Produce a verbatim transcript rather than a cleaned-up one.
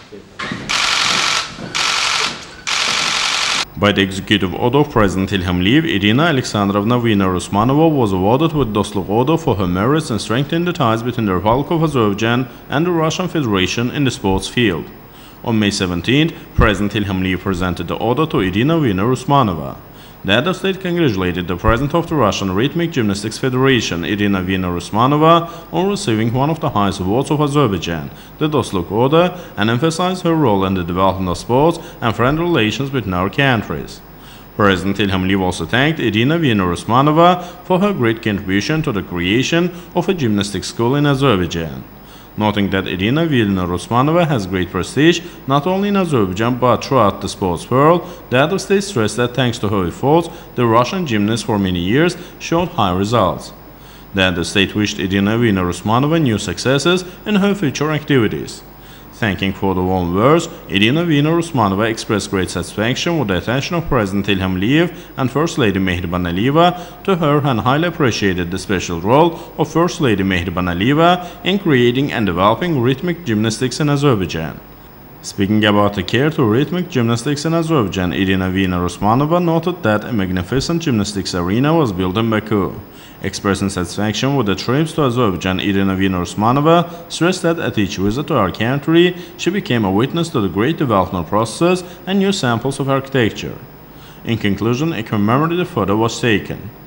By the executive order of President Ilham Aliyev, Irina Alexandrovna-Viner Usmanova was awarded with Dostluk Order for her merits in strengthening the ties between the Republic of Azerbaijan and the Russian Federation in the sports field. On May seventeenth, President Ilham Aliyev presented the order to Irina-Viner Usmanova. The head of state congratulated the president of the Russian Rhythmic Gymnastics Federation, Irina-Viner Usmanova, on receiving one of the highest awards of Azerbaijan, the Dostluk Order, and emphasized her role in the development of sports and friend relations between our countries. President Ilham Aliyev also thanked Irina-Viner Usmanova for her great contribution to the creation of a gymnastics school in Azerbaijan. Noting that Irina-Viner Usmanova has great prestige not only in Azerbaijan but throughout the sports world, the head of state stressed that thanks to her efforts, the Russian gymnasts for many years showed high results. The head of state wished Irina-Viner Usmanova new successes in her future activities. Thanking for the warm words, Irina-Viner Usmanova expressed great satisfaction with the attention of President Ilham Aliyev and First Lady Mehriban Aliyeva to her and highly appreciated the special role of First Lady Mehriban Aliyeva in creating and developing rhythmic gymnastics in Azerbaijan. Speaking about the care to rhythmic gymnastics in Azerbaijan, Irina-Viner Usmanova noted that a magnificent gymnastics arena was built in Baku. Expressing satisfaction with the trips to Azerbaijan, Irina-Viner Usmanova stressed that at each visit to our country, she became a witness to the great development process and new samples of architecture. In conclusion, a commemorative photo was taken.